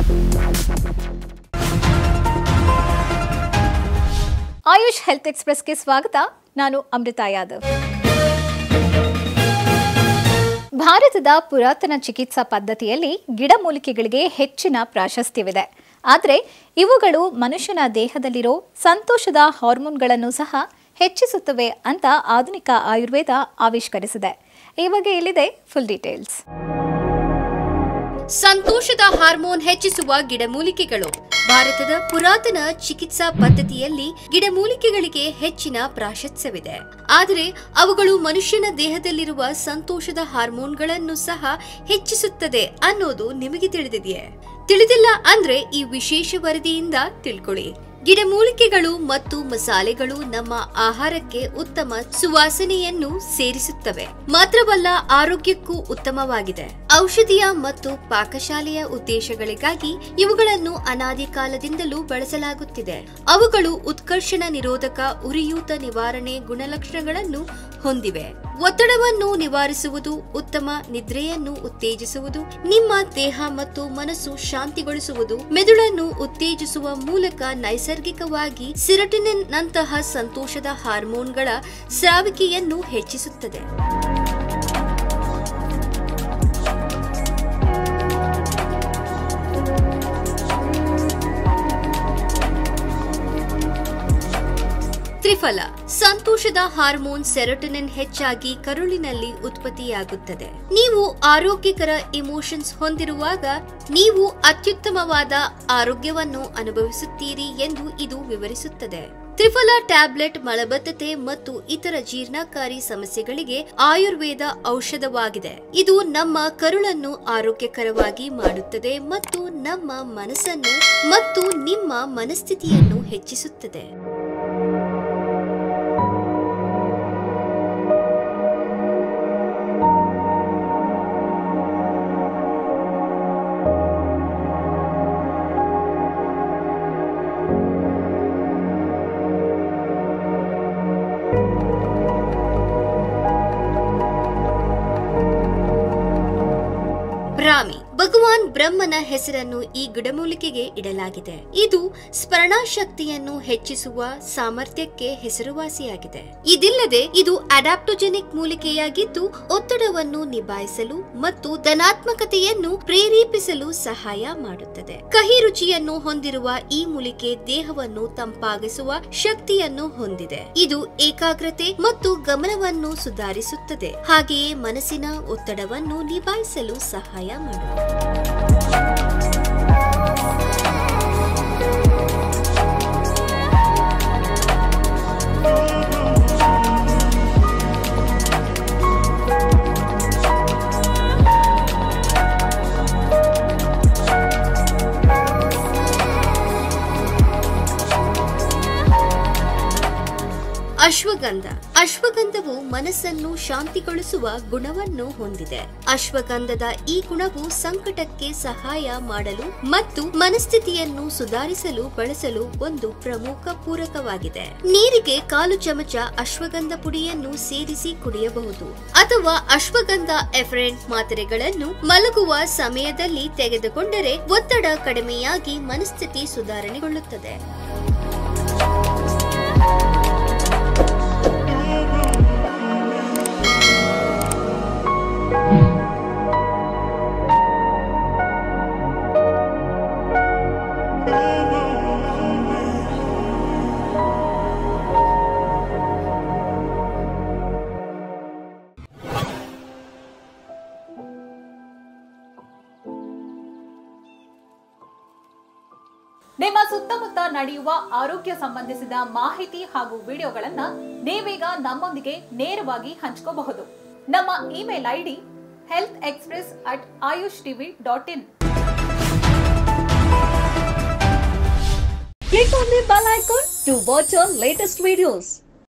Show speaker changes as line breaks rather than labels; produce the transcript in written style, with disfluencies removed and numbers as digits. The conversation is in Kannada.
ಆಯುಷ್ ಹೆಲ್ತ್ ಎಕ್ಸ್‌ಪ್ರೆಸ್‌ಗೆ ಸ್ವಾಗತ. ನಾನು ಅಮೃತಾ ಯಾದವ್. ಭಾರತದ ಪುರಾತನ ಚಿಕಿತ್ಸಾ ಪದ್ಧತಿಯಲ್ಲಿ ಗಿಡಮೂಲಿಕೆಗಳಿಗೆ ಹೆಚ್ಚಿನ ಪ್ರಾಶಸ್ತ್ಯವಿದೆ. ಆದರೆ ಇವುಗಳು ಮನುಷ್ಯನ ದೇಹದಲ್ಲಿರೋ ಸಂತೋಷದ ಹಾರ್ಮೋನ್ಗಳನ್ನು ಸಹ ಹೆಚ್ಚಿಸುತ್ತವೆ ಅಂತ ಆಧುನಿಕ ಆಯುರ್ವೇದ ಆವಿಷ್ಕರಿಸಿದೆ. ಈ ಬಗ್ಗೆ ಇಲ್ಲಿದೆ ಫುಲ್ ಡೀಟೇಲ್ಸ್.
ಸಂತೋಷದ ಹಾರ್ಮೋನ್ ಹೆಚ್ಚಿಸುವ ಗಿಡಮೂಲಿಕೆಗಳು. ಭಾರತದ ಪುರಾತನ ಚಿಕಿತ್ಸಾ ಪದ್ಧತಿಯಲ್ಲಿ ಗಿಡಮೂಲಿಕೆಗಳಿಗೆ ಹೆಚ್ಚಿನ ಪ್ರಾಶಸ್ತ್ಯವಿದೆ. ಆದರೆ ಅವುಗಳು ಮನುಷ್ಯನ ದೇಹದಲ್ಲಿರುವ ಸಂತೋಷದ ಹಾರ್ಮೋನ್ಗಳನ್ನು ಸಹ ಹೆಚ್ಚಿಸುತ್ತದೆ ಅನ್ನೋದು ನಿಮಗೆ ತಿಳಿದಿದೆಯೇ? ತಿಳಿದಿಲ್ಲ ಅಂದ್ರೆ ಈ ವಿಶೇಷ ವರದಿಯಿಂದ ತಿಳ್ಕೊಳ್ಳಿ. ಗಿಡಮೂಲಿಕೆಗಳು ಮತ್ತು ಮಸಾಲೆಗಳು ನಮ್ಮ ಆಹಾರಕ್ಕೆ ಉತ್ತಮ ಸುವಾಸನೆಯನ್ನು ಸೇರಿಸುತ್ತವೆ. ಮಾತ್ರವಲ್ಲ, ಆರೋಗ್ಯಕ್ಕೂ ಉತ್ತಮವಾಗಿದೆ. ಔಷಧೀಯ ಮತ್ತು ಪಾಕಶಾಲೆಯ ಉದ್ದೇಶಗಳಿಗಾಗಿ ಇವುಗಳನ್ನು ಅನಾದಿ ಕಾಲದಿಂದಲೂ ಬಳಸಲಾಗುತ್ತಿದೆ. ಅವುಗಳು ಉತ್ಕರ್ಷಣ ನಿರೋಧಕ, ಉರಿಯೂತ ನಿವಾರಣೆ ಗುಣಲಕ್ಷಣಗಳನ್ನು ಹೊಂದಿವೆ. ಒತ್ತಡವನ್ನು ನಿವಾರಿಸುವುದು, ಉತ್ತಮ ನಿದ್ರೆಯನ್ನು ಉತ್ತೇಜಿಸುವುದು, ನಿಮ್ಮ ದೇಹ ಮತ್ತು ಮನಸ್ಸು ಶಾಂತಿಗೊಳಿಸುವುದು, ಮೆದುಳನ್ನು ಉತ್ತೇಜಿಸುವ ಮೂಲಕ ನೈಸರ್ಗಿಕವಾಗಿ ಸಿರಟಿನಿನ್ ನಂತಹ ಸಂತೋಷದ ಹಾರ್ಮೋನ್ಗಳ ಸ್ರಾವಿಕೆಯನ್ನು ಹೆಚ್ಚಿಸುತ್ತದೆ. ತ್ರಿಫಲ. ಸಂತೋಷದ ಹಾರ್ಮೋನ್ ಸೆರೋಟೋನಿನ್ ಹೆಚ್ಚಾಗಿ ಕರುಳಿನಲ್ಲಿ ಉತ್ಪತ್ತಿಯಾಗುತ್ತದೆ. ನೀವು ಆರೋಗ್ಯಕರ ಇಮೋಷನ್ಸ್ ಹೊಂದಿರುವಾಗ ನೀವು ಅತ್ಯುತ್ತಮವಾದ ಆರೋಗ್ಯವನ್ನು ಅನುಭವಿಸುತ್ತೀರಿ ಎಂದು ಇದು ವಿವರಿಸುತ್ತದೆ. ತ್ರಿಫಲ ಟ್ಯಾಬ್ಲೆಟ್ ಮಲಬದ್ಧತೆ ಮತ್ತು ಇತರ ಜೀರ್ಣಕಾರಿ ಸಮಸ್ಯೆಗಳಿಗೆ ಆಯುರ್ವೇದ ಔಷಧವಾಗಿದೆ. ಇದು ನಮ್ಮ ಕರುಳನ್ನು ಆರೋಗ್ಯಕರವಾಗಿ ಮಾಡುತ್ತದೆ ಮತ್ತು ನಮ್ಮ ಮನಸ್ಸನ್ನು ಮತ್ತು ನಿಮ್ಮ ಮನಸ್ಥಿತಿಯನ್ನು ಹೆಚ್ಚಿಸುತ್ತದೆ. ಬ್ರಾಹ್ಮಿ. ಭಗವಾನ್ ಬ್ರಹ್ಮನ ಹೆಸರನ್ನು ಈ ಗಿಡಮೂಲಿಕೆಗೆ ಇಡಲಾಗಿದೆ. ಇದು ಸ್ಮರಣಶಕ್ತಿಯನ್ನು ಹೆಚ್ಚಿಸುವ ಸಾಮರ್ಥ್ಯಕ್ಕೆ ಹೆಸರುವಾಸಿಯಾಗಿದೆ. ಇದಿಲ್ಲದೆ ಇದು ಅಡಾಪ್ಟೋಜೆನಿಕ್ ಮೂಲಿಕೆಯಾಗಿದ್ದು ಒತ್ತಡವನ್ನು ನಿಭಾಯಿಸಲು ಮತ್ತು ಧನಾತ್ಮಕತೆಯನ್ನು ಪ್ರೇರೇಪಿಸಲು ಸಹಾಯ ಮಾಡುತ್ತದೆ. ಕಹಿ ರುಚಿಯನ್ನು ಹೊಂದಿರುವ ಈ ಮೂಲಿಕೆ ದೇಹವನ್ನು ತಂಪಾಗಿಸುವ ಶಕ್ತಿಯನ್ನು ಹೊಂದಿದೆ. ಇದು ಏಕಾಗ್ರತೆ ಮತ್ತು ಗಮನವನ್ನು ಸುಧಾರಿಸುತ್ತದೆ. ಹಾಗೆಯೇ ಮನಸ್ಸಿನ ಒತ್ತಡವನ್ನು ನಿಭಾಯಿಸಲು ಸಹಾಯ ಮಾಡುತ್ತದೆ. ಅಶ್ವಗಂಧ. ಅಶ್ವಗಂಧವು ಮನಸ್ಸನ್ನು ಶಾಂತಿಗೊಳಿಸುವ ಗುಣವನ್ನು ಹೊಂದಿದೆ. ಅಶ್ವಗಂಧದ ಈ ಗುಣವು ಸಂಕಟಕ್ಕೆ ಸಹಾಯ ಮಾಡಲು ಮತ್ತು ಮನಸ್ಥಿತಿಯನ್ನು ಸುಧಾರಿಸಲು ಬಳಸಲು ಒಂದು ಪ್ರಮುಖ ಪೂರಕವಾಗಿದೆ. ನೀರಿಗೆ 1/4 ಚಮಚ ಅಶ್ವಗಂಧ ಪುಡಿಯನ್ನು ಸೇರಿಸಿ ಕುಡಿಯಬಹುದು ಅಥವಾ ಅಶ್ವಗಂಧ ಎಫರೆಂಟ್ ಮಾತ್ರೆಗಳನ್ನು ಮಲಗುವ ಸಮಯದಲ್ಲಿ ತೆಗೆದುಕೊಂಡರೆ ಒತ್ತಡ ಕಡಿಮೆಯಾಗಿ ಮನಸ್ಥಿತಿ ಸುಧಾರಣೆಗೊಳ್ಳುತ್ತದೆ.
ನಿಮ್ಮ ಸುತ್ತಮುತ್ತ ನಡೆಯುವ ಆರೋಗ್ಯ ಸಂಬಂಧಿಸಿದ ಮಾಹಿತಿ ಹಾಗೂ ವಿಡಿಯೋಗಳನ್ನ ನೀವೀಗ ನಮ್ಮೊಂದಿಗೆ ನೇರವಾಗಿ ಹಂಚಿಕೊಳ್ಳಬಹುದು. ನಮ್ಮ email ID healthexpress@ayushtv.in.
Click on the bell icon to watch our latest videos.